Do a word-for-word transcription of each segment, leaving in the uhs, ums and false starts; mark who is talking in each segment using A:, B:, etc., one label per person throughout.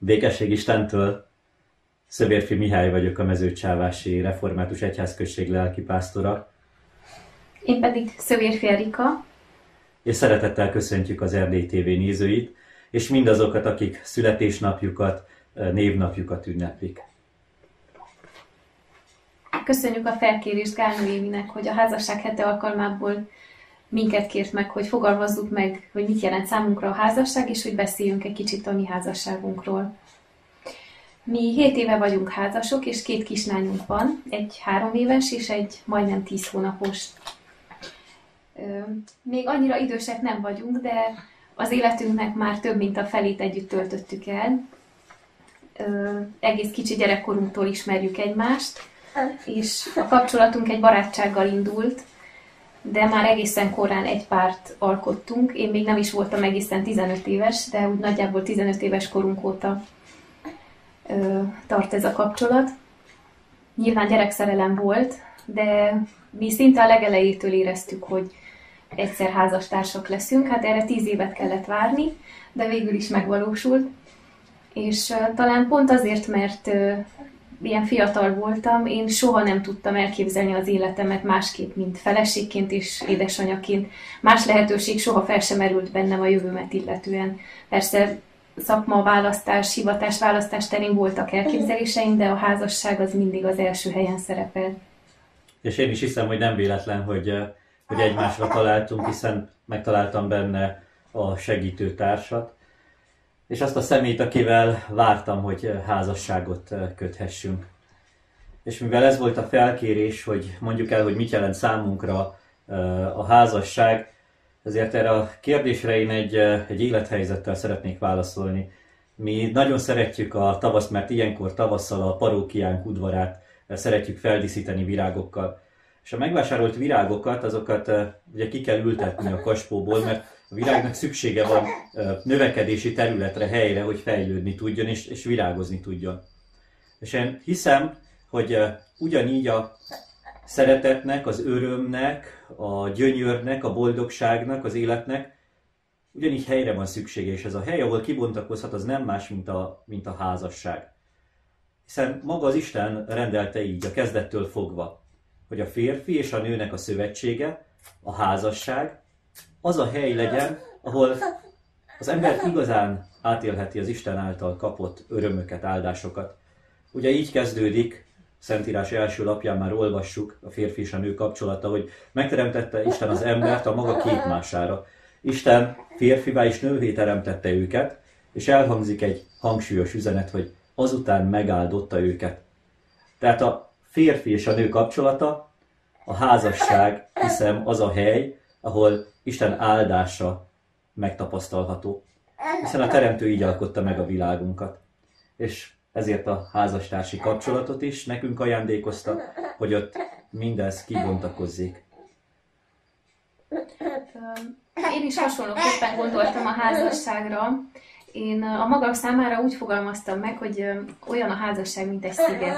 A: Békesség Istentől! Szövérfi Mihály vagyok, a Mezőcsávási Református Egyházközség lelkipásztora.
B: Én pedig Szövérfi Erika.
A: És szeretettel köszöntjük az Erdély té vé nézőit, és mindazokat, akik születésnapjukat, névnapjukat ünneplik.
B: Köszönjük a felkérést Gálnó Évinek, hogy a házasság hete alkalmából minket kért meg, hogy fogalmazzuk meg, hogy mit jelent számunkra a házasság, és hogy beszéljünk egy kicsit a mi házasságunkról. Mi hét éve vagyunk házasok, és két kislányunk van, egy három éves és egy majdnem tíz hónapos. Még annyira idősek nem vagyunk, de az életünknek már több mint a felét együtt töltöttük el. Egész kicsi gyerekkorunktól ismerjük egymást, és a kapcsolatunk egy barátsággal indult, de már egészen korán egy párt alkottunk. Én még nem is voltam egészen tizenöt éves, de úgy nagyjából tizenöt éves korunk óta ö, tart ez a kapcsolat. Nyilván gyerekszerelem volt, de mi szinte a legelejétől éreztük, hogy egyszer házastársak leszünk. Hát erre tíz évet kellett várni, de végül is megvalósult. És ö, talán pont azért, mert ö, ilyen fiatal voltam, én soha nem tudtam elképzelni az életemet másképp, mint feleségként és édesanyaként. Más lehetőség soha fel sem merült bennem a jövőmet illetően. Persze szakmaválasztás, hivatásválasztás terén voltak elképzeléseim, de a házasság az mindig az első helyen szerepel.
A: És én is hiszem, hogy nem véletlen, hogy, hogy egymásra találtunk, hiszen megtaláltam benne a segítőtársat, és azt a személyt, akivel vártam, hogy házasságot köthessünk. És mivel ez volt a felkérés, hogy mondjuk el, hogy mit jelent számunkra a házasság, ezért erre a kérdésre én egy, egy élethelyzettel szeretnék válaszolni. Mi nagyon szeretjük a tavaszt, mert ilyenkor tavasszal a parókiánk udvarát szeretjük feldíszíteni virágokkal. És a megvásárolt virágokat, azokat ugye ki kell ültetni a kaspóból, mert a virágnak szüksége van növekedési területre, helyre, hogy fejlődni tudjon és, és virágozni tudjon. És én hiszem, hogy ugyanígy a szeretetnek, az örömnek, a gyönyörnek, a boldogságnak, az életnek ugyanígy helyre van szüksége, és ez a hely, ahol kibontakozhat, az nem más, mint a, mint a házasság. Hiszen maga az Isten rendelte így, a kezdettől fogva, hogy a férfi és a nőnek a szövetsége, a házasság, az a hely legyen, ahol az ember igazán átélheti az Isten által kapott örömöket, áldásokat. Ugye így kezdődik, Szentírás első lapján már olvassuk a férfi és a nő kapcsolata, hogy megteremtette Isten az embert a maga képmására. Isten férfivá és nővé teremtette őket, és elhangzik egy hangsúlyos üzenet, hogy azután megáldotta őket. Tehát a férfi és a nő kapcsolata, a házasság, hiszem, az a hely, ahol Isten áldása megtapasztalható. Hiszen a Teremtő így alkotta meg a világunkat. És ezért a házastársi kapcsolatot is nekünk ajándékozta, hogy ott mindez kibontakozzék.
B: Én is hasonlóképpen gondoltam a házasságra. Én a magam számára úgy fogalmaztam meg, hogy olyan a házasság, mint egy sziget.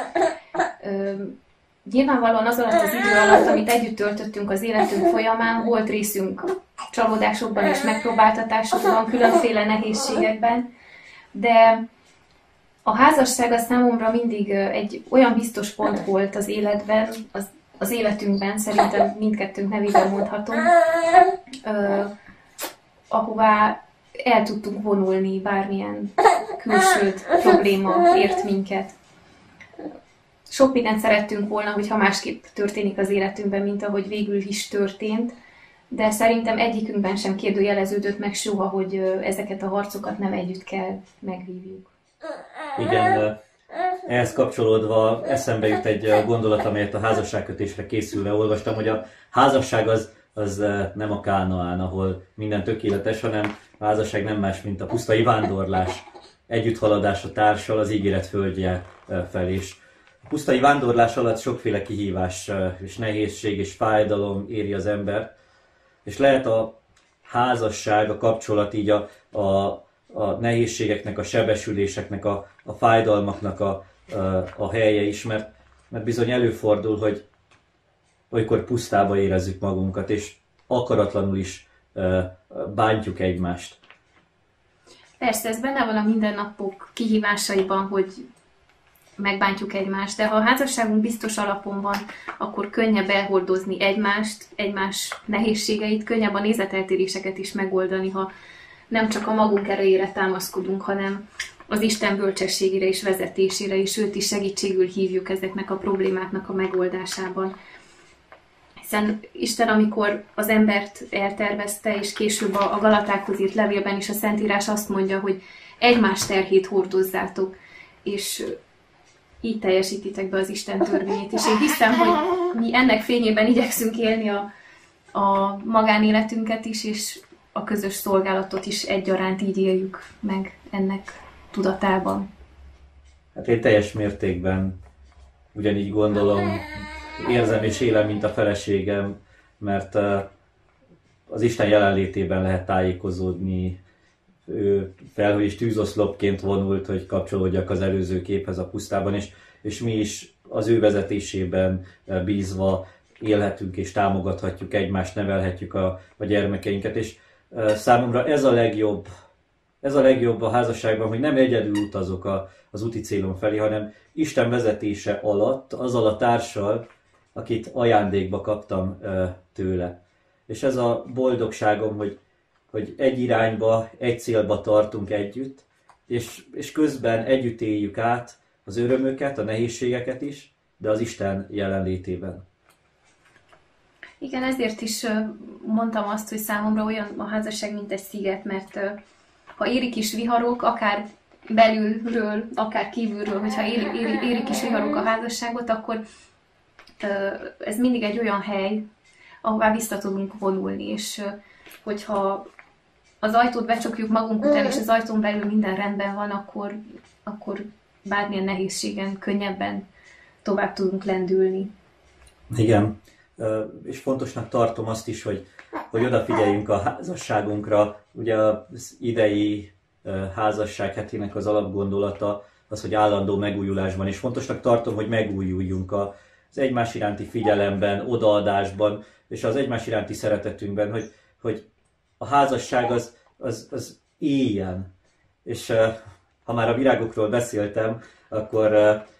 B: Nyilvánvalóan az alatt az idő alatt, amit együtt töltöttünk az életünk folyamán, volt részünk csalódásokban és megpróbáltatásokban, különféle nehézségekben, de a házasság a számomra mindig egy olyan biztos pont volt az életben, az, az életünkben, szerintem mindkettőnk nevében mondhatom, uh, ahová el tudtunk vonulni, bármilyen külső probléma ért minket. Sok mindent szerettünk volna, hogyha másképp történik az életünkben, mint ahogy végül is történt, de szerintem egyikünkben sem kérdőjeleződött meg soha, hogy ezeket a harcokat nem együtt kell megvívjuk.
A: Igen, ehhez kapcsolódva eszembe jut egy gondolat, amelyet a házasságkötésre készülve olvastam, hogy a házasság az, az nem a Kánaán, ahol minden tökéletes, hanem a házasság nem más, mint a pusztai vándorlás, együtthaladás a társal az ígéret földje felé. A pusztai vándorlás alatt sokféle kihívás és nehézség és fájdalom éri az ember, és lehet a házasság, a kapcsolat így a, a a nehézségeknek, a sebesüléseknek, a, a fájdalmaknak a, a, a helye is, mert, mert bizony előfordul, hogy olykor pusztába érezzük magunkat, és akaratlanul is uh, bántjuk egymást.
B: Persze, ez benne van a mindennapok kihívásaiban, hogy megbántjuk egymást, de ha a házasságunk biztos alapon van, akkor könnyebb elhordozni egymást, egymás nehézségeit, könnyebb a nézeteltéréseket is megoldani, ha nem csak a magunk erejére támaszkodunk, hanem az Isten bölcsességére és vezetésére, és őt is segítségül hívjuk ezeknek a problémáknak a megoldásában. Hiszen Isten, amikor az embert eltervezte, és később a Galatákhoz írt levélben is a Szentírás azt mondja, hogy egymás terhét hordozzátok, és így teljesítitek be az Isten törvényét. És én hiszem, hogy mi ennek fényében igyekszünk élni a, a magánéletünket is, és a közös szolgálatot is egyaránt így éljük meg ennek tudatában.
A: Hát én teljes mértékben ugyanígy gondolom, érzem és élem, mint a feleségem, mert az Isten jelenlétében lehet tájékozódni. Ő fel, és tűzoszlopként vonult, hogy kapcsolódjak az előző képhez a pusztában, és, és mi is az ő vezetésében bízva élhetünk és támogathatjuk egymást, nevelhetjük a, a gyermekeinket, és számomra ez a legjobb, ez a legjobb a házasságban, hogy nem egyedül utazok a, az úti célom felé, hanem Isten vezetése alatt, azzal a társal, akit ajándékba kaptam tőle. És ez a boldogságom, hogy, hogy egy irányba, egy célba tartunk együtt, és, és közben együtt éljük át az örömöket, a nehézségeket is, de az Isten jelenlétében.
B: Igen, ezért is mondtam azt, hogy számomra olyan a házasság, mint egy sziget, mert ha érik is viharok, akár belülről, akár kívülről, hogyha érik, érik, érik is viharok a házasságot, akkor ez mindig egy olyan hely, ahová vissza tudunk vonulni, és hogyha az ajtót becsukjuk magunk után, és az ajtón belül minden rendben van, akkor, akkor bármilyen nehézségen könnyebben tovább tudunk lendülni.
A: Igen, és fontosnak tartom azt is, hogy, hogy odafigyeljünk a házasságunkra. Ugye az idei házasság hetének az alapgondolata az, hogy állandó megújulásban, és fontosnak tartom, hogy megújuljunk az egymás iránti figyelemben, odaadásban, és az egymás iránti szeretetünkben, hogy, hogy a házasság az, az, az éljen. És ha már a virágokról beszéltem, akkor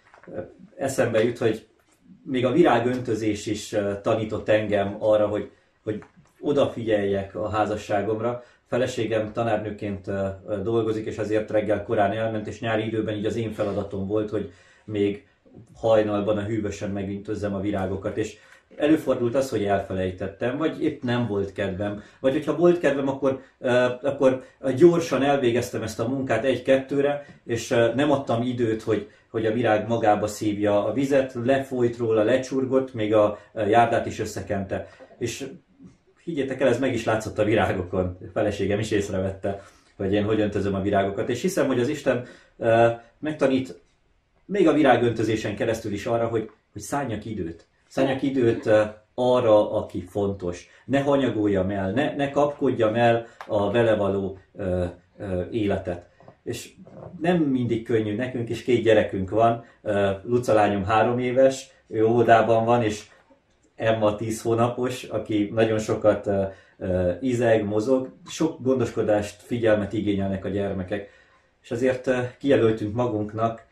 A: eszembe jut, hogy még a virágöntözés is tanított engem arra, hogy, hogy odafigyeljek a házasságomra. A feleségem tanárnőként dolgozik, és ezért reggel korán elment, és nyári időben így az én feladatom volt, hogy még hajnalban a hűvösen megöntözzem a virágokat. És előfordult az, hogy elfelejtettem, vagy épp nem volt kedvem, vagy hogyha volt kedvem, akkor, uh, akkor gyorsan elvégeztem ezt a munkát egy-kettőre, és uh, nem adtam időt, hogy, hogy a virág magába szívja a vizet, lefolyt róla, lecsurgott, még a járdát is összekente. És higgyétek el, ez meg is látszott a virágokon, a feleségem is észrevette, hogy én hogy öntözöm a virágokat. És hiszem, hogy az Isten uh, megtanít még a virágöntözésen keresztül is arra, hogy, hogy szálljak időt. Szálljak időt arra, aki fontos. Ne hanyagoljam el, ne, ne kapkodjam el a vele való ö, ö, életet. És nem mindig könnyű, nekünk is két gyerekünk van. Luca lányom három éves, ő óvodában van, és Emma tíz hónapos, aki nagyon sokat ö, ö, izeg, mozog. Sok gondoskodást, figyelmet igényelnek a gyermekek. És azért ö, kijelöltünk magunknak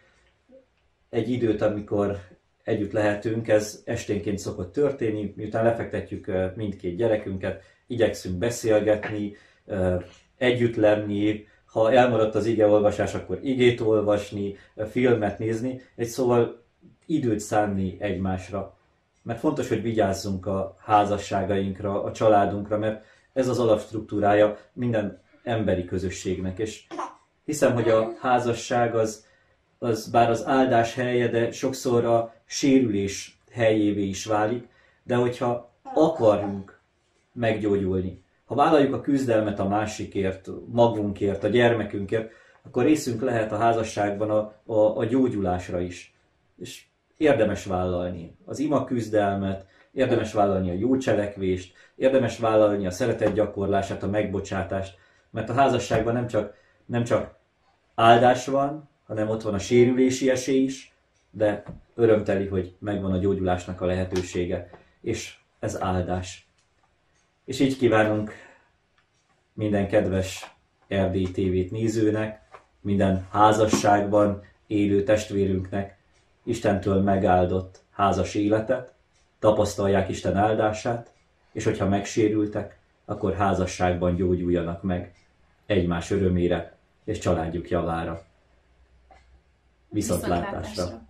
A: egy időt, amikor együtt lehetünk, ez esténként szokott történni, miután lefektetjük mindkét gyerekünket, igyekszünk beszélgetni, együtt lenni, ha elmaradt az igeolvasás, akkor igét olvasni, filmet nézni, egy szóval időt szánni egymásra. Mert fontos, hogy vigyázzunk a házasságainkra, a családunkra, mert ez az alapstruktúrája minden emberi közösségnek, és hiszem, hogy a házasság az az bár az áldás helye, de sokszor a sérülés helyévé is válik, de hogyha akarunk meggyógyulni, ha vállaljuk a küzdelmet a másikért, magunkért, a gyermekünkért, akkor részünk lehet a házasságban a, a, a gyógyulásra is. És érdemes vállalni az ima küzdelmet, érdemes vállalni a jó cselekvést, érdemes vállalni a szeretet gyakorlását, a megbocsátást, mert a házasságban nem csak, nem csak áldás van, hanem ott van a sérülési esély is, de örömteli, hogy megvan a gyógyulásnak a lehetősége, és ez áldás. És így kívánunk minden kedves Erdélyi té vét nézőnek, minden házasságban élő testvérünknek Istentől megáldott házas életet, tapasztalják Isten áldását, és hogyha megsérültek, akkor házasságban gyógyuljanak meg egymás örömére és családjuk javára. Viszontlátásra!